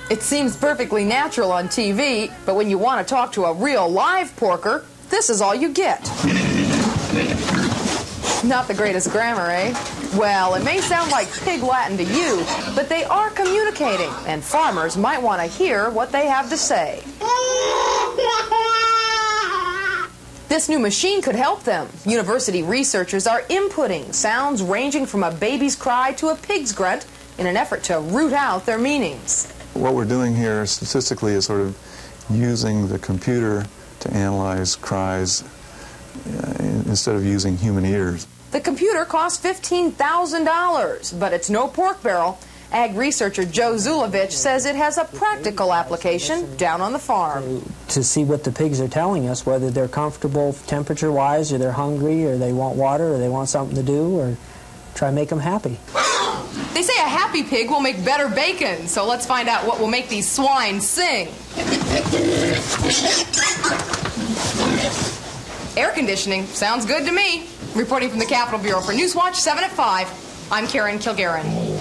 It seems perfectly natural on TV, but when you want to talk to a real live porker, this is all you get. Not the greatest grammar, eh? Well, it may sound like pig Latin to you, but they are communicating, and farmers might want to hear what they have to say. This new machine could help them. University researchers are inputting sounds ranging from a baby's cry to a pig's grunt in an effort to root out their meanings. What we're doing here statistically is sort of using the computer to analyze cries instead of using human ears. The computer costs $15,000, but it's no pork barrel. Ag researcher Joe Zulovich says it has a practical application down on the farm. To see what the pigs are telling us, whether they're comfortable temperature-wise, or they're hungry, or they want water, or they want something to do, or try to make them happy. They say a happy pig will make better bacon, so let's find out what will make these swine sing. Air conditioning sounds good to me. Reporting from the Capitol Bureau for Newswatch 7 at 5, I'm Karen Kilgaren.